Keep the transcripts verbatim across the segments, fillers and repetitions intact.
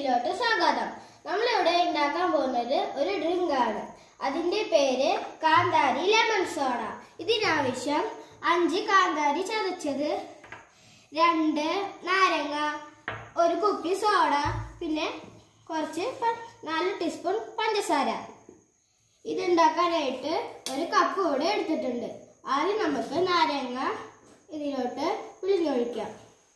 വീഡിയോയിലോട്ട് സ്വാഗതം. നമ്മളിവിടെ ഉണ്ടാക്കാൻ പോകുന്നത് ഒരു ഡ്രിങ്ക് ആണ്. അതിന്റെ പേര് കാന്താരി ലെമൺ സോഡ. ഇതിനാവശ്യം അഞ്ച് കാന്താരി ചതച്ചത്, രണ്ട് നാരങ്ങ, ഒരു കുപ്പി സോഡ, പിന്നെ കുറച്ച് നാല് ടീസ്പൂൺ പഞ്ചസാര. ഇതുണ്ടാക്കാനായിട്ട് ഒരു കപ്പ് കൂടെ എടുത്തിട്ടുണ്ട്. ആദ്യം നമുക്ക് നാരങ്ങ ഇതിലോട്ട് പിഴിഞ്ഞൊഴിക്കാം.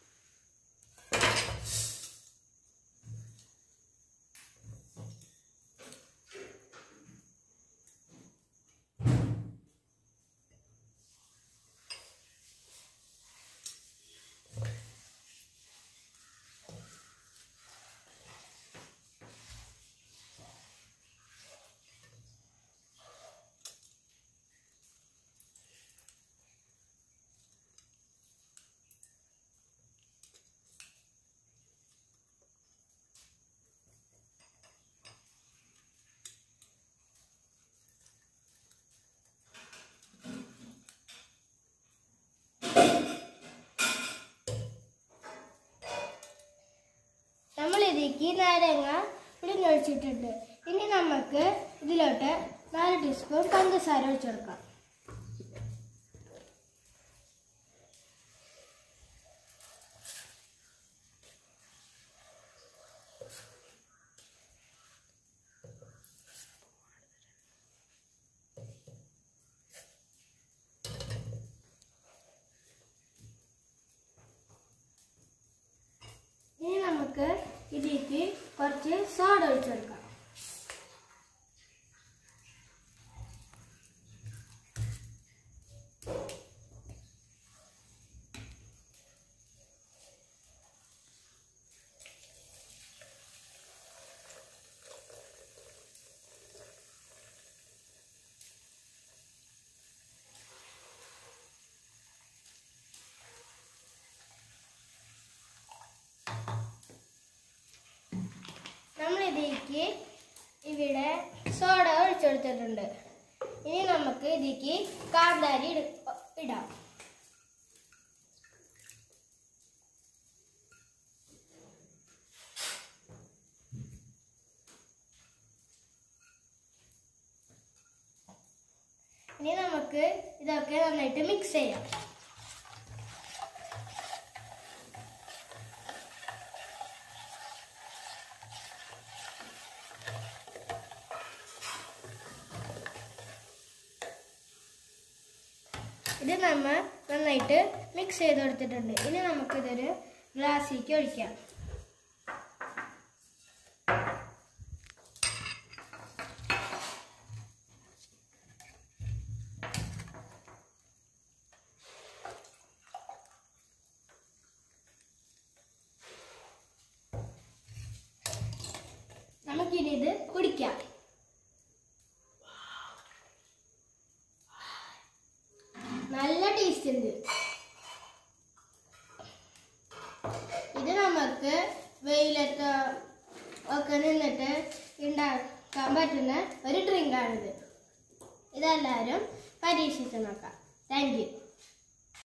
നമ്മളിതിലേക്ക് നാരങ്ങ പിഴിഞ്ഞൊഴിച്ചിട്ടുണ്ട്. ഇനി നമുക്ക് ഇതിലോട്ട് നാല് ടീസ്പൂൺ പഞ്ചസാര ഒഴിച്ചു കൊടുക്കാം. ഇനി നമുക്ക് ഇതിലേക്ക് കുറച്ച് സോഡ ഒഴിച്ചു കൊടുക്കാം. നമ്മളിതിലേക്ക് ഇവിടെ സോഡ ഒഴിച്ചെടുത്തിട്ടുണ്ട്. ഇനി നമുക്ക് ഇതിലേക്ക് കാന്താരി ഇടാം. ഇനി നമുക്ക് ഇതൊക്കെ നന്നായിട്ട് മിക്സ് ചെയ്യാം. ഇത് നമ്മൾ നന്നായിട്ട് മിക്സ് ചെയ്ത് കൊടുത്തിട്ടുണ്ട്. ഇനി നമുക്കിതൊരു ഗ്ലാസ്സിലേക്ക് ഒഴിക്കാം. നമുക്കിനി ഇത് കുടിക്കാം. നല്ല ടേസ്റ്റ് ഉണ്ട്. ഇത് നമുക്ക് വെയിലത്ത് ഒക്കെ നിന്നിട്ട് ഉണ്ടാക്കാൻ പറ്റുന്ന ഒരു ഡ്രിങ്കാണിത്. ഇതെല്ലാവരും പരീക്ഷിച്ച് നോക്കാം. Thank U.